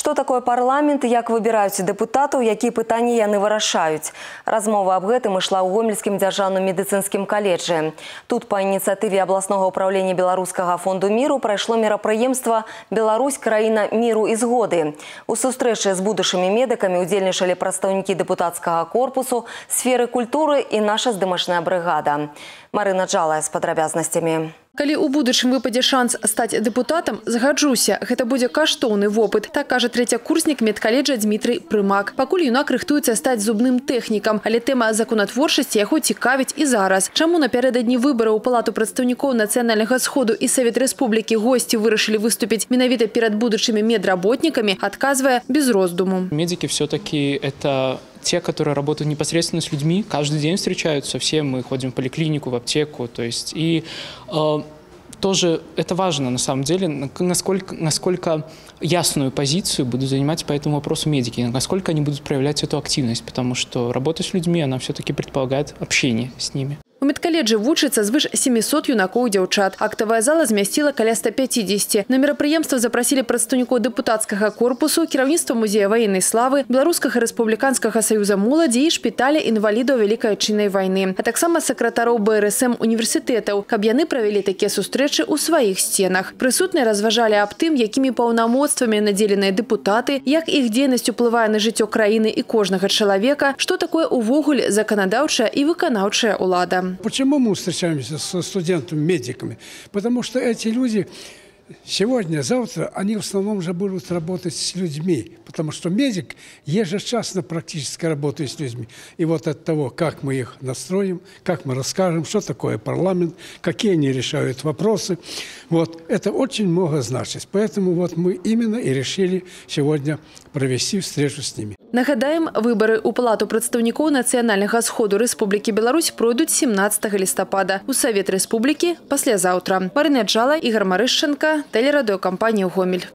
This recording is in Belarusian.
Што такое парламент і як выбіраюць дэпутатаў, якія пытанні яны вырашаюць. Размова аб гэтым ішла ў Гомельскім дзяржаўным медыцынскім каледжы. Тут па ініцыятыве абласнога ўправлення Беларускага фонду міру прайшло мерапрыемства «Беларусь – краіна міру і згоды». У сустрэчы з будучымі медыкамі удзельнічалі прадстаўнікі дэпутацкага корпусу, сферы культуры і наша здымачная брыгада. Марына Джалая з падрабязнасцямі. Калі ў будучым выпадзе шанс стаць дэпутатам, згаджуся, гэта будзе каштоўны вопыт, так кажа трэцякурснік медкаледжа Дмітрый Прымак. Пакуль юнак рыхтуецца стаць зубным тэхнікам, але тэма законатворчасці яго цікавіць і зараз. Чаму напярэдадні выбараў у Палату прадстаўнікоў Нацыянальнага сходу і Савет Рэспублікі госці вырашылі выступіць менавіта перад будучымі медработнікамі, адказвае без роздуму. Медики все-таки это те, которые работают непосредственно с людьми, каждый день встречаются, все мы ходим в поликлинику, в аптеку, то есть и тоже это важно на самом деле, насколько ясную позицию будут занимать по этому вопросу медики, насколько они будут проявлять эту активность, потому что работа с людьми, она все-таки предполагает общение с ними. У медкаледжы вучыцца звыш 700 юнакоў і дзяўчат. Актавая зала змясціла каля 150. На мерапрыемства запрасілі прадстаўнікоў дэпутацкага корпусу, кіраўніцтва музея ваеннай славы, Беларускага рэспубліканскага саюза моладзі і шпіталя інвалідаў Вялікай Адчыннай вайны, а таксама сакратароў БРСМ універсітэтаў, каб яны правялі такія сустрэчы ў сваіх сценах. Прысутныя разважалі аб тым, якімі паўнамоцтвамі надзеленыя дэпутаты, як іх дзейнасць уплывае на жыццё краіны і кожнага чалавека, што такое увогуле заканадаўчая і выканаўчая ўлада. Почему мы встречаемся со студентами-медиками? Потому что эти люди сегодня, завтра, они в основном же будут работать с людьми. Потому что медик ежечасно практически работает с людьми. И вот от того, как мы их настроим, как мы расскажем, что такое парламент, какие они решают вопросы, вот, это очень много значит. Поэтому вот мы именно и решили сегодня провести встречу с ними. Нагадаем, выборы у Палату прадстаўнікоў Нацыянальнага сходу Рэспублікі Беларусь пройдуць 17 лістапада. У Савет Рэспублікі паслязаўтра. Марына Джалая, Ігор Марышченко, тэлерадыёкампанія «Гомель».